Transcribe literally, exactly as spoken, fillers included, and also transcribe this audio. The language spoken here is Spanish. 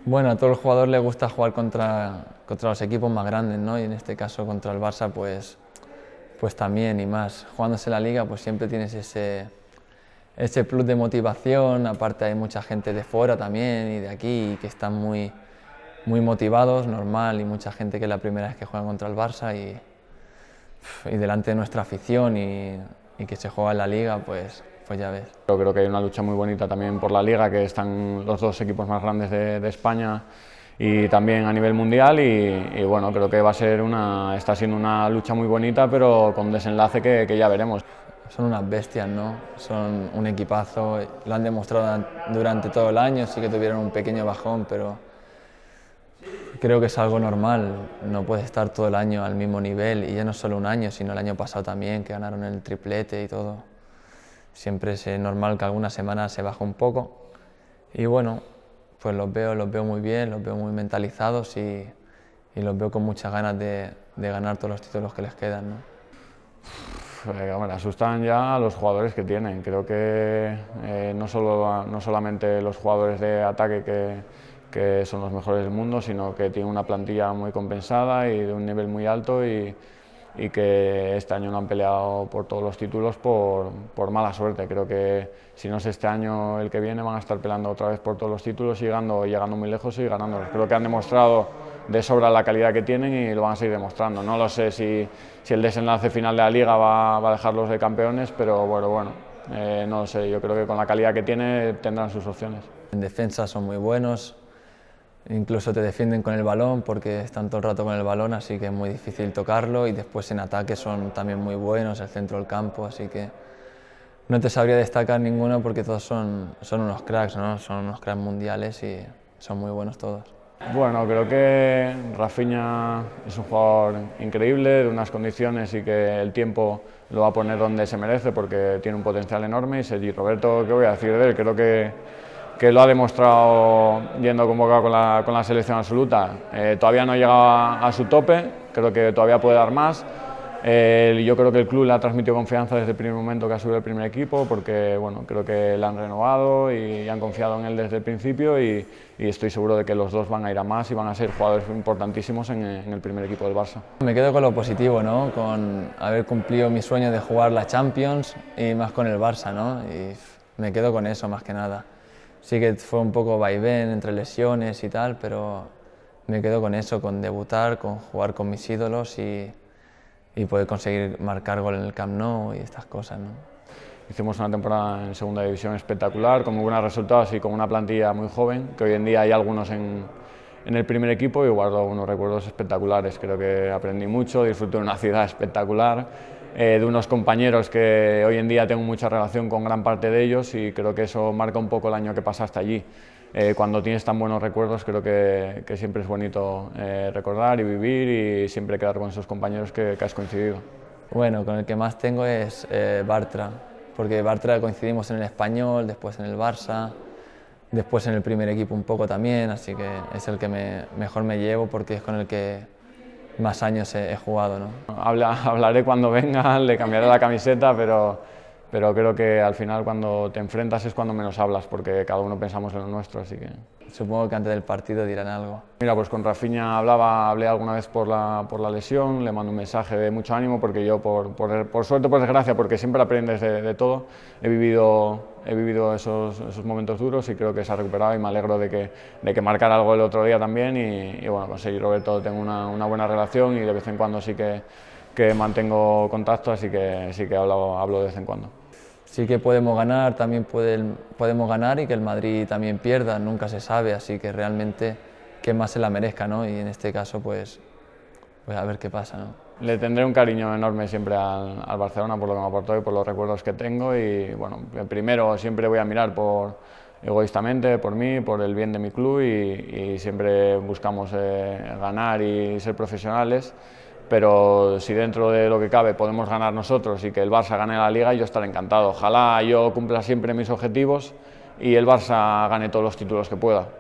Bueno, a todo el jugador le gusta jugar contra, contra los equipos más grandes, ¿no? Y en este caso contra el Barça, pues, pues también y más. Jugándose la Liga, pues siempre tienes ese, ese plus de motivación. Aparte hay mucha gente de fuera también y de aquí que están muy, muy motivados, normal, y mucha gente que es la primera vez que juega contra el Barça y, y delante de nuestra afición y, y que se juega en la Liga, pues, pues ya ves. Yo creo que hay una lucha muy bonita también por la Liga, que están los dos equipos más grandes de, de España y también a nivel mundial y, y bueno, creo que va a ser una, está siendo una lucha muy bonita, pero con desenlace que, que ya veremos. Son unas bestias, ¿no? Son un equipazo, lo han demostrado durante todo el año, sí que tuvieron un pequeño bajón, pero creo que es algo normal, no puedes estar todo el año al mismo nivel, y ya no solo un año, sino el año pasado también, que ganaron el triplete y todo. Siempre es normal que algunas semanas se baja un poco, y bueno, pues los veo, los veo muy bien, los veo muy mentalizados y, y los veo con muchas ganas de, de ganar todos los títulos que les quedan, ¿no? Me asustan ya los jugadores que tienen. Creo que eh, no, solo, no solamente los jugadores de ataque que, que son los mejores del mundo, sino que tienen una plantilla muy compensada y de un nivel muy alto y, y que este año no han peleado por todos los títulos por, por mala suerte. Creo que si no es este año, el que viene van a estar peleando otra vez por todos los títulos y llegando, llegando muy lejos y ganándolos. Creo que han demostrado de sobra la calidad que tienen y lo van a seguir demostrando. No lo sé si, si el desenlace final de la Liga va, va a dejarlos de campeones, pero bueno, bueno eh, no lo sé, yo creo que con la calidad que tiene tendrán sus opciones. En defensa son muy buenos, incluso te defienden con el balón porque están todo el rato con el balón, así que es muy difícil tocarlo, y después en ataque son también muy buenos, el centro del campo, así que no te sabría destacar ninguno porque todos son, son unos cracks, ¿no? Son unos cracks mundiales y son muy buenos todos. Bueno, creo que Rafinha es un jugador increíble, de unas condiciones y que el tiempo lo va a poner donde se merece porque tiene un potencial enorme. Y Sergi Roberto, ¿qué voy a decir de él? Creo que, que lo ha demostrado yendo convocado con la, con la selección absoluta. Eh, todavía no ha llegado a, a su tope, creo que todavía puede dar más. Eh, yo creo que el club le ha transmitido confianza desde el primer momento que ha subido el primer equipo, porque bueno, creo que le han renovado y han confiado en él desde el principio y, y estoy seguro de que los dos van a ir a más y van a ser jugadores importantísimos en, en el primer equipo del Barça. Me quedo con lo positivo, ¿no? Con haber cumplido mi sueño de jugar la Champions y más con el Barça, ¿no? Y me quedo con eso más que nada. Sí que fue un poco vaivén entre lesiones y tal, pero me quedo con eso, con debutar, con jugar con mis ídolos y y poder conseguir marcar gol en el Camp Nou y estas cosas, ¿no? Hicimos una temporada en segunda división espectacular, con muy buenos resultados y con una plantilla muy joven, que hoy en día hay algunos en, en el primer equipo y guardo unos recuerdos espectaculares. Creo que aprendí mucho, disfruté de una ciudad espectacular, eh, de unos compañeros que hoy en día tengo mucha relación con gran parte de ellos y creo que eso marca un poco el año que pasaste allí. Eh, cuando tienes tan buenos recuerdos creo que, que siempre es bonito eh, recordar y vivir y siempre quedar con esos compañeros que, que has coincidido. Bueno, con el que más tengo es eh, Bartra, porque Bartra coincidimos en el Español, después en el Barça, después en el primer equipo un poco también, así que es el que me, mejor me llevo porque es con el que más años he, he jugado, ¿no? Habla, hablaré cuando venga, le cambiaré la camiseta, pero... pero creo que al final cuando te enfrentas es cuando menos hablas, porque cada uno pensamos en lo nuestro, así que... Supongo que antes del partido dirán algo. Mira, pues con Rafinha hablaba, hablé alguna vez por la, por la lesión, le mando un mensaje de mucho ánimo, porque yo, por, por, por suerte, por desgracia, porque siempre aprendes de, de todo, he vivido, he vivido esos, esos momentos duros y creo que se ha recuperado y me alegro de que, de que marcara algo el otro día también y, y bueno, con Sergi Roberto tengo una, una buena relación y de vez en cuando sí que, que mantengo contacto, así que sí que hablo, hablo de vez en cuando. Sí que podemos ganar, también puede el, podemos ganar y que el Madrid también pierda, nunca se sabe, así que realmente que más se la merezca, ¿no? Y en este caso, pues, pues a ver qué pasa, ¿no? Le tendré un cariño enorme siempre al, al Barcelona por lo que me aportó y por los recuerdos que tengo y bueno, primero siempre voy a mirar por egoístamente, por mí, por el bien de mi club y, y siempre buscamos eh, ganar y ser profesionales. Pero si dentro de lo que cabe podemos ganar nosotros y que el Barça gane la Liga, yo estaré encantado. Ojalá yo cumpla siempre mis objetivos y el Barça gane todos los títulos que pueda.